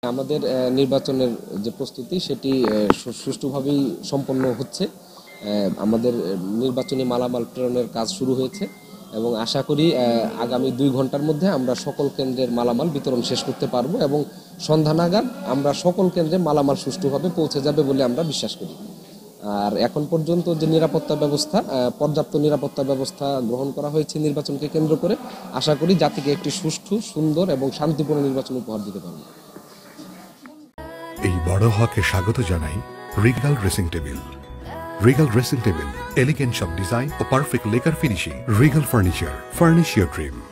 আমাদের নির্বাচনের যে প্রস্তুতি সেটি সুষ্ঠুভাবেই সম্পন্ন হচ্ছে। আমাদের নির্বাচনী মালামাল প্রেরণের কাজ শুরু হয়েছে এবং আশা করি আগামী 2 ঘন্টার মধ্যে আমরা সকল কেন্দ্রের মালামাল বিতরণ শেষ করতে পারবো এবং সন্ধ্যা নাগাদ আমরা সকল কেন্দ্রে মালামাল সুষ্ঠুভাবে পৌঁছে যাবে বলে আমরা বিশ্বাস করি। আর এখন পর্যন্ত যে নিরাপত্তা ব্যবস্থা, পর্যাপ্ত নিরাপত্তা ব্যবস্থা গ্রহণ করা হয়েছে নির্বাচনকে কেন্দ্র করে। আশা করি জাতিকে একটি সুষ্ঠু, সুন্দর এবং শান্তিপূর্ণ নির্বাচন উপহার দিতে পারবো। এই বড় হকে স্বাগত জানাই regal dressing table. Regal dressing table, elegant সব ডিজাইন ও perfect lacquer finishing. Regal furniture, furnish your dream.